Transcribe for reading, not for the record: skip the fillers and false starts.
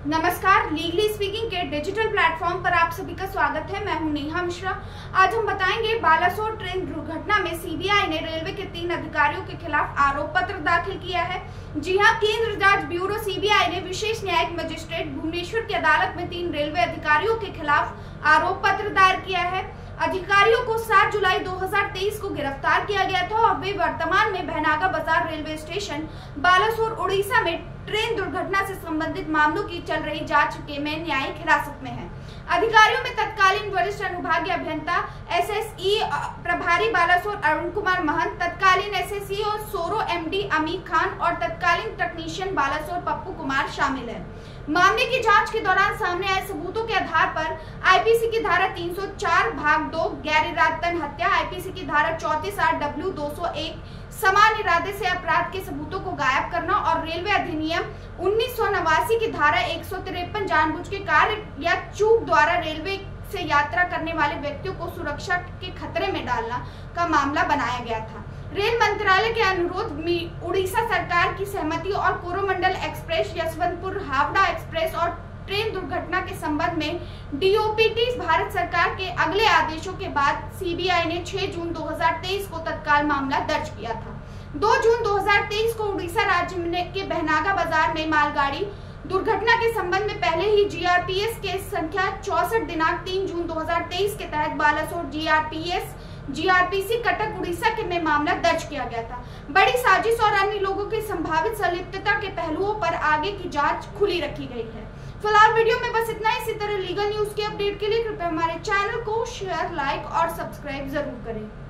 नमस्कार, legally speaking के digital platform पर आप सभी का स्वागत है। मैं हूं नेहा मिश्रा। आज हम बताएंगे बालासोर ट्रेन दुर्घटना में सीबीआई ने रेलवे के 3 अधिकारियों के खिलाफ आरोप पत्र दाखिल किया है। जी हां, केंद्र जांच ब्यूरो सीबीआई ने विशेष न्यायिक मजिस्ट्रेट भुवनेश्वर की अदालत में 3 रेलवे अधिकारियों के खिलाफ आरोप पत्र दायर किया है। अधिकारियों को 7 जुलाई 2023 को गिरफ्तार किया गया था और वे वर्तमान में भैनागा बाजार रेलवे स्टेशन बालासोर उड़ीसा में ट्रेन दुर्घटना से संबंधित मामलों की चल रही जांच में न्यायिक हिरासत में हैं। अधिकारियों में तत्कालीन वरिष्ठ अनुभागीय अभियंता एसएसई प्रभारी बालासोर अरुण कुमार महंत, तत्कालीन एसएसई और सोरो एमडी अमीर खान और तत्कालीन टेक्नीशियन बालासोर पप्पू कुमार शामिल है। मामले की जांच के दौरान सामने आए सबूतों के आधार पर आईपीसी की धारा 304 भाग 2 गैर इरादतन हत्या, आईपीसी की धारा 34 RW 201 समान इरादे से अपराध के सबूतों को गायब करना और रेलवे अधिनियम 1989 की धारा 153 जानबूझ के कार्य या चूक द्वारा रेलवे से यात्रा करने वाले व्यक्तियों को सुरक्षा के खतरे में डालना का मामला बनाया गया था। रेल मंत्रालय के अनुरोध में उड़ीसा सरकार की सहमति और कोरोमंडल एक्सप्रेस, यशवंतपुर हावड़ा एक्सप्रेस और ट्रेन दुर्घटना के संबंध में डीओपीटी भारत सरकार के अगले आदेशों के बाद सीबीआई ने 6 जून 2023 को तत्काल मामला दर्ज किया था। 2 जून 2023 को उड़ीसा राज्य के भैनागा बाजार में मालगाड़ी दुर्घटना के संबंध में पहले ही जीआरपीएस केस संख्या 64 दिनांक 3 जून 2023 के तहत बालासोर जीआरपीसी कटक उड़ीसा के में मामला दर्ज किया गया था। बड़ी साजिश और अन्य लोगों की संभावित संलिप्तता के पहलुओं पर आगे की जांच खुली रखी गई है। फिलहाल वीडियो में बस इतना। इसी तरह लीगल न्यूज के अपडेट के लिए कृपया हमारे चैनल को शेयर, लाइक और सब्सक्राइब जरूर करें।